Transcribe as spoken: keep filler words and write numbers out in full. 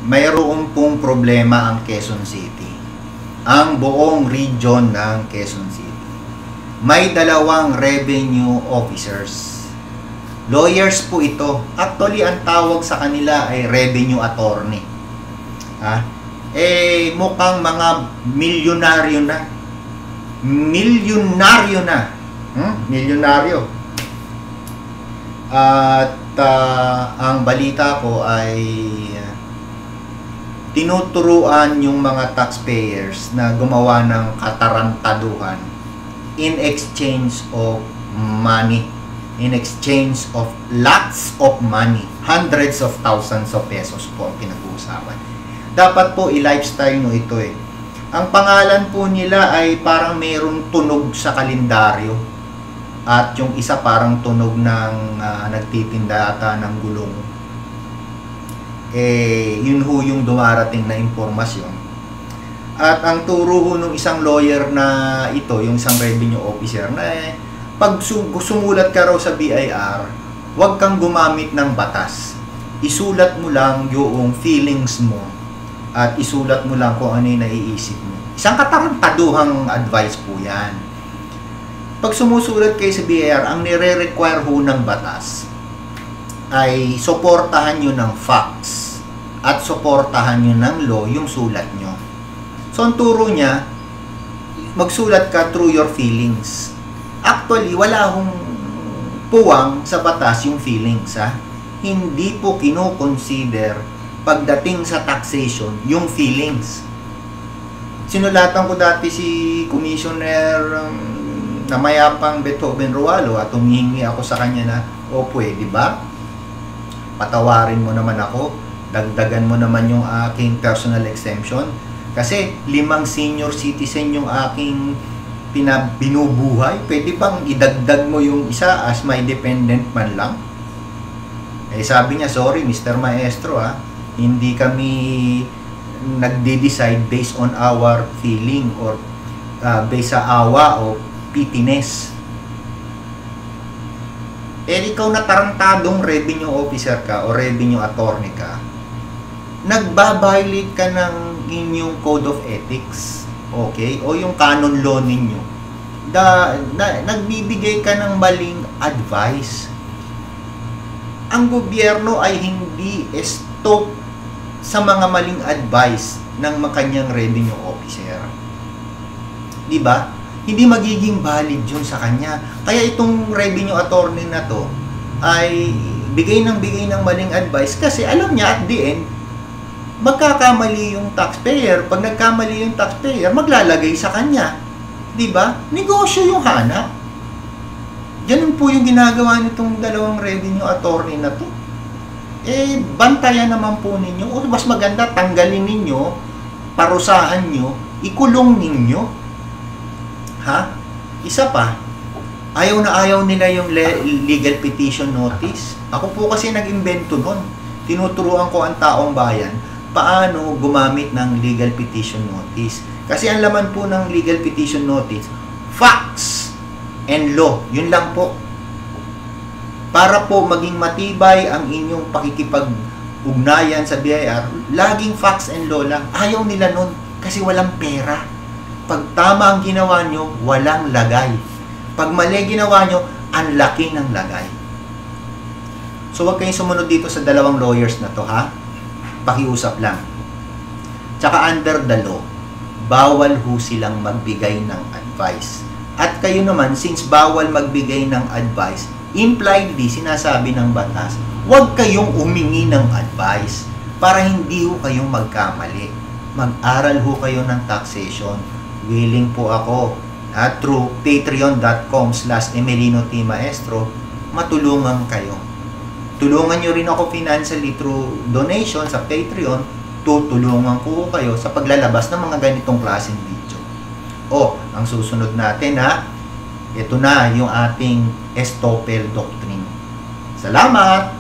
mayroon pong problema ang Quezon City. Ang buong region ng Quezon City. May dalawang revenue officers. Lawyers po ito. Actually, ang tawag sa kanila ay revenue attorney. Ha? Eh, mukhang mga milyonaryo na. Milyonaryo na. Hmm? Milyonaryo. At uh, ang balita ko ay uh, tinuturuan yung mga taxpayers na gumawa ng katarantaduhan in exchange of money. In exchange of lots of money. Hundreds of thousands of pesos po ang pinag-uusapan. Dapat po i-lifestyle nyo ito eh. Ang pangalan po nila ay parang mayroong tunog sa kalendaryo. At yung isa parang tunog ng uh, nagtitinda ata ng gulong. Eh, yun ho yung dumarating na impormasyon. At ang turo ho nung isang lawyer na ito, yung isang revenue officer, na eh, pag sumulat ka raw sa B I R, huwag kang gumamit ng batas. Isulat mo lang yung feelings mo at isulat mo lang kung ano yung naiisip mo. Isang katarantaduhang advice po yan. Pag sumusulat kayo sa B I R, ang nire-require ho ng batas ay suportahan nyo ng facts at suportahan nyo ng law yung sulat nyo. So, ang turo niya, magsulat ka through your feelings. Actually, wala hong puwang sa batas yung feelings, ha? Hindi po kino-consider pagdating sa taxation yung feelings. Sinulatan ko dati si Commissioner um, na mayapang Beethoven Rualo at humihingi ako sa kanya na, o pwede ba? Patawarin mo naman ako, dagdagan mo naman yung aking personal exemption. Kasi limang senior citizen yung aking pinabinubuhay, pwede bang idagdag mo yung isa as my dependent man lang? Eh sabi niya, sorry Mister Maestro ha, hindi kami nagde-decide based on our feeling or uh, based sa awa o pitiness. Eh ikaw na tarantadong revenue officer ka o revenue attorney ka, nagbabiolate ka ng inyong code of ethics. Okay? O yung canon law ninyo. Da, na, nagbibigay ka ng maling advice. Ang gobyerno ay hindi stop sa mga maling advice ng makanyang revenue officer. Diba? Hindi magiging valid yun sa kanya. Kaya itong revenue attorney na to ay bigay ng bigay ng maling advice kasi alam niya at the end, magkakamali yung taxpayer. Pag nagkamali yung taxpayer, maglalagay sa kanya. Diba? Negosyo yung hanap. Ganun po yung ginagawa nitong dalawang revenue attorney na to. Eh, bantayan naman po ninyo. O mas maganda, tanggalin ninyo, parusahan nyo, ikulong ninyo. Ha? Isa pa, ayaw na ayaw nila yung legal petition notice. Ako po kasi nag-invento nun. Tinuturuan ko ang taong bayan paano gumamit ng legal petition notice. Kasi ang laman po ng legal petition notice, facts and law. Yun lang po. Para po maging matibay ang inyong pakikipag-ugnayan sa B I R, laging facts and law lang. Ayaw nila nun kasi walang pera. Pag tama ang ginawa nyo, walang lagay. Pag mali ginawa nyo, ang laki ng lagay. So, huwag kayong sumunod dito sa dalawang lawyers na to, ha? Pakiusap lang. Tsaka under the law, bawal ho silang magbigay ng advice. At kayo naman, since bawal magbigay ng advice, impliedly, sinasabi ng batas, huwag kayong umingi ng advice para hindi ho kayong magkamali. Mag-aral ho kayo ng taxation. Willing po ako at through patreon dot com slash emelino t maestro matulungan kayo. Tulungan nyo rin ako financially through donation sa Patreon. Tutulungan ko kayo sa paglalabas ng mga ganitong klaseng video. O, ang susunod natin ha, ito na yung ating estoppel doctrine. Salamat!